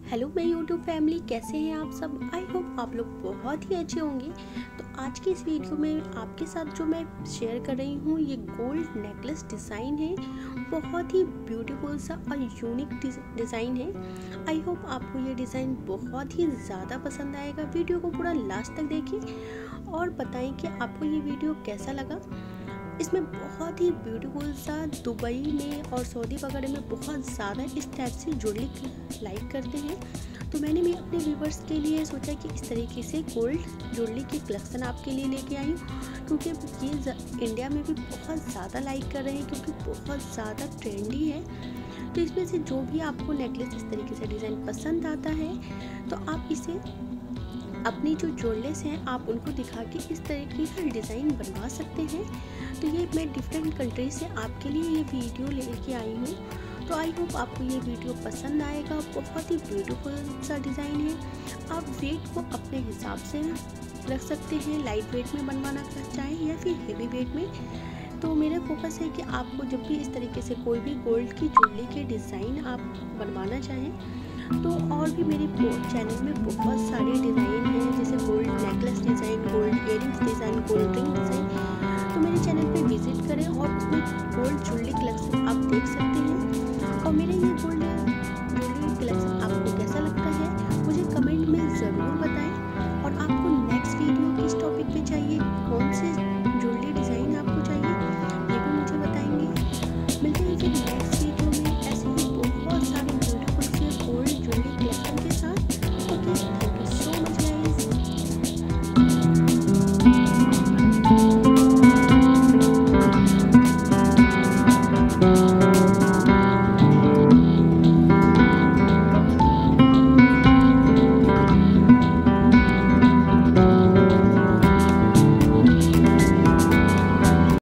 Hello मेरी YouTube family, कैसे हैं आप सब। आई होप आप लोग बहुत ही अच्छे होंगे। तो आज की इस वीडियो में आपके साथ जो मैं शेयर कर रही हूँ ये गोल्ड नेकलेस डिज़ाइन है। बहुत ही ब्यूटीफुल सा और यूनिक डिज़ाइन है। आई होप आपको ये डिज़ाइन बहुत ही ज़्यादा पसंद आएगा। वीडियो को पूरा लास्ट तक देखिए और बताएं कि आपको ये वीडियो कैसा लगा। इसमें बहुत ही ब्यूटीफुल सा दुबई में और सऊदी वगैरह में बहुत ज़्यादा इस टाइप से ज्वेलरी लाइक करते हैं। तो मैंने भी अपने व्यूवर्स के लिए सोचा कि इस तरीके से गोल्ड ज्वेलरी की कलेक्शन आपके लिए लेके आई हूँ, क्योंकि ये इंडिया में भी बहुत ज़्यादा लाइक कर रहे हैं, क्योंकि बहुत ज़्यादा ट्रेंडी है। तो इसमें से जो भी आपको नेकलेस इस तरीके से डिज़ाइन पसंद आता है तो आप इसे अपनी जो ज्वेलर्स हैं आप उनको दिखा के इस तरीके का डिज़ाइन बनवा सकते हैं। तो ये मैं डिफरेंट कंट्री से आपके लिए ये वीडियो लेके आई हूँ। तो आई होप आपको ये वीडियो पसंद आएगा। बहुत ही ब्यूटीफुल सा डिज़ाइन है। आप वेट को अपने हिसाब से रख सकते हैं, लाइट वेट में बनवाना चाहें या फिर हेवी वेट में। तो मेरा फोकस है कि आपको जब भी इस तरीके से कोई भी गोल्ड की ज्वेलरी के डिज़ाइन आप बनवाना चाहें तो और भी मेरे चैनल में बहुत सारे डिज़ाइन हैं, जैसे gold necklace design, gold earrings design, gold ring design. तो मेरे चैनल पे विजिट करें और उसमें गोल्ड ज्वेलरी कलेक्शन आप देख सकते हैं। और मेरे ये गोल्ड